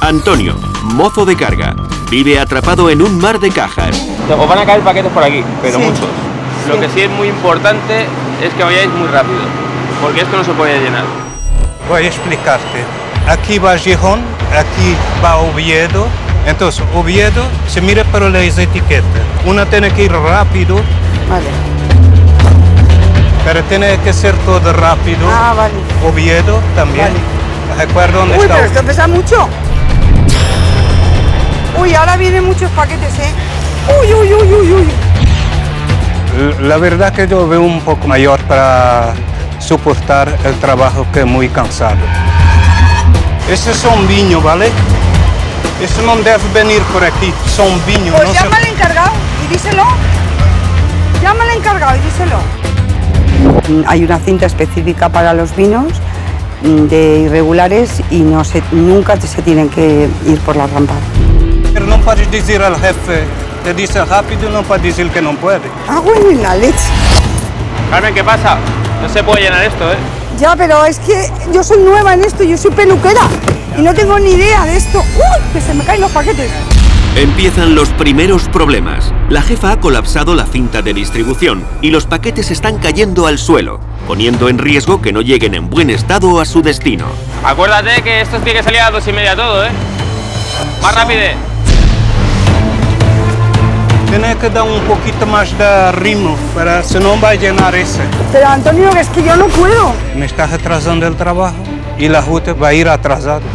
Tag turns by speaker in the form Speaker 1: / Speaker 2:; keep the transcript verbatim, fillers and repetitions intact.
Speaker 1: Antonio, mozo de carga, vive atrapado en un mar de cajas.
Speaker 2: Os van a caer paquetes por aquí, pero
Speaker 3: Sí.
Speaker 2: muchos.
Speaker 3: Sí.
Speaker 2: Lo que sí es muy importante es que vayáis muy rápido, porque esto no se puede llenar.
Speaker 4: Voy a explicarte. Aquí va Gijón, aquí va Oviedo. Entonces, Oviedo se mira para las etiquetas. Una tiene que ir rápido,
Speaker 3: Vale.
Speaker 4: pero tiene que ser todo rápido.
Speaker 3: Ah, vale.
Speaker 4: Oviedo también. Recuerda dónde
Speaker 3: Uy,
Speaker 4: está.
Speaker 3: pero esto pesa mucho. Uy, ahora vienen muchos paquetes, ¿eh? Uy, uy, uy, uy, uy.
Speaker 4: La verdad que yo veo un poco mayor para soportar el trabajo, que es muy cansado. Ese es un viño, ¿vale? Eso no debe venir por aquí, son viños.
Speaker 3: Pues
Speaker 4: no
Speaker 3: llama
Speaker 4: se...
Speaker 3: al encargado y díselo. Llama al encargado y díselo. Hay una cinta específica para los vinos de irregulares y no se, nunca se tienen que ir por la rampa.
Speaker 4: Pero no puedes decir al jefe, te dice rápido, no puedes decir que no puede.
Speaker 3: Ah, bueno, en la leche.
Speaker 2: Carmen, ¿qué pasa? No se puede llenar esto, ¿eh?
Speaker 3: Ya, pero es que yo soy nueva en esto, yo soy peluquera y no tengo ni idea de esto. ¡Uy! Que se me caen los paquetes.
Speaker 1: Empiezan los primeros problemas. La jefa ha colapsado la cinta de distribución y los paquetes están cayendo al suelo, poniendo en riesgo que no lleguen en buen estado a su destino.
Speaker 2: Acuérdate que esto tiene que salir a las dos y media todo, ¿eh? Más rápido.
Speaker 4: Tiene que dar un poquito más de ritmo, para si no va a llenar ese.
Speaker 3: Pero Antonio, es que yo no puedo.
Speaker 4: Me está retrasando el trabajo y la ruta va a ir atrasada.